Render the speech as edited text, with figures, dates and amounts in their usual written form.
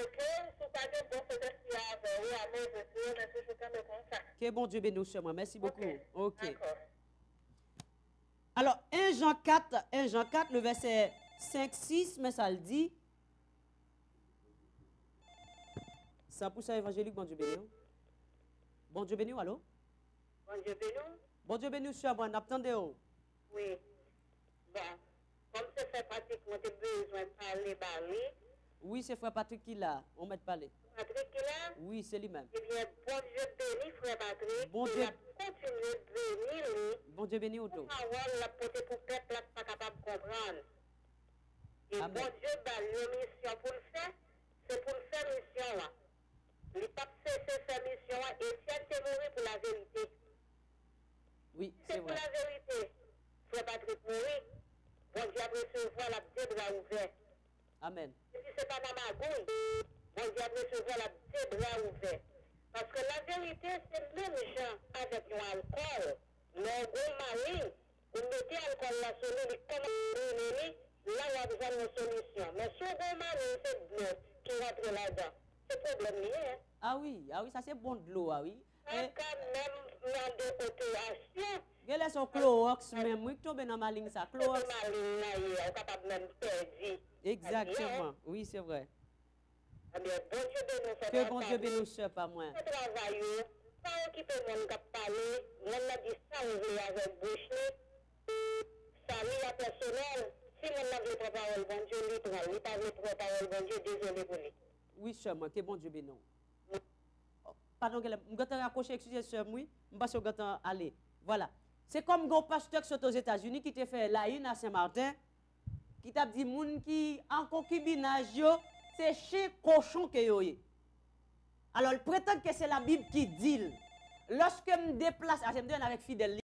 Que bon Dieu bénisse, moi. Merci beaucoup. Ok. Alors, 1 Jean 4, le verset 5-6, mais ça le dit. 100% évangélique, bon Dieu bénisse. Bon Dieu bénisse, allô? Bon Dieu bénisse. Bon Dieu bénisse, cher, bon, attendez. Oui. Bon, comme ça fait pratiquement besoin de parler. Oui, c'est frère Patrick qui l'a. On m'a parlé. Patrick qui l'a? Oui, c'est lui-même. Eh bien, bon Dieu bénisse, frère Patrick. Bon Dieu. Continuez de bénir lui. Bon Dieu bénisse, auto. Parole la porter pour peuple là pas capable de comprendre. Et Amen. bon Dieu bah une mission pour le faire, c'est pour le faire mission là. Les papes cessent faire mission là et Étienne s'est mort pour la vérité. Oui, c'est pour la vérité. Frère Patrick mourir. Bon Dieu a recevoir la deux bras ouverts. Amen. Et puis c'est pas dans ma gouille. Bon Dieu a recevoir la deux bras ouverts. Parce que la vérité, c'est même gens avec l'alcool. Le gros mari, vous mettez l'alcool là sur lui, comment là, il y a besoin d'une solution. Mais ce gros mari, c'est de l'eau qui rentre là-dedans. C'est problème lié, hein? Ah oui, ça c'est bon de l'eau, ah oui. Et quand même, dans des opérations. Il y a son Clorox même, oui, tombe dans ma ligne ça, Clorox. Capable même perdre. Exactement, oui, c'est vrai. Que bon Dieu bénisse, pas moi. Travail, pas occuper mon cap parler, mon a dit ça ouvrir avec bouche, salut la personnel. Si mon a dit parole, bon Dieu, lui travaille, il pas de parole, bon Dieu, désolé pour lui. Oui, sœur, moi, que bon Dieu bénisse. Pardon, je vais raccrocher, excusez sœur, oui, je vais passer aller. Voilà. C'est comme un pasteur qui sont aux États-Unis qui t'a fait la une à Saint-Martin, qui t'a dit moun qui en concubinage, c'est chez cochon que yo. Alors, il prétend que c'est la Bible qui dit. Lorsque je me déplace, je me donne avec fidèle.